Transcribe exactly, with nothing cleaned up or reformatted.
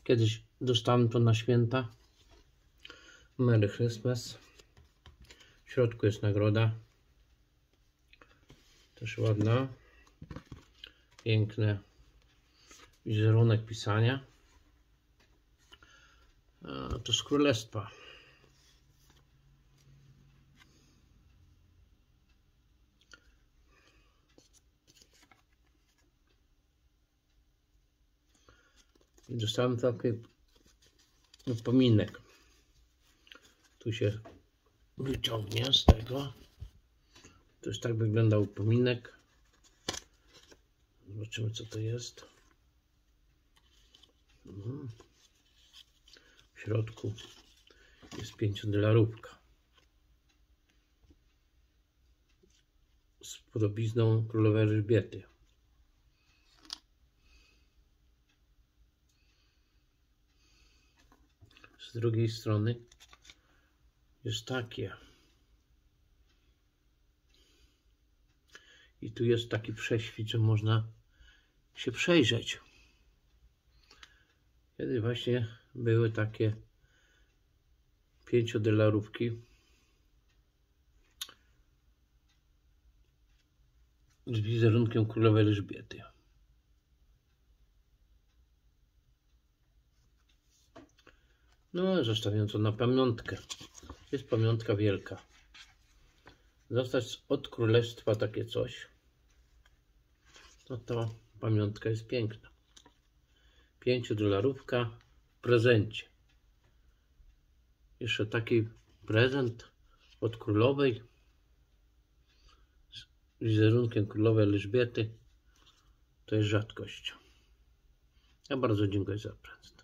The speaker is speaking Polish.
Kiedyś dostałem to na święta. Merry Christmas. W środku jest nagroda. Też ładna. Piękny wizerunek pisania. A to z Królestwa. I dostałem taki upominek. Tu się wyciągnie z tego. To jest tak wygląda upominek. Zobaczymy, co to jest. W środku jest pięciodolarówka z podobizną królowej Elżbiety. Z drugiej strony jest takie. I tu jest taki prześwit, że można się przejrzeć. Kiedy właśnie były takie pięciodolarówki z wizerunkiem królowej Elżbiety. No, zostawiam to na pamiątkę. Jest pamiątka wielka. Dostać od królestwa takie coś. No to pamiątka jest piękna. Pięciodolarówka w prezencie. Jeszcze taki prezent od królowej z wizerunkiem królowej Elżbiety to jest rzadkość. Ja bardzo dziękuję za prezent.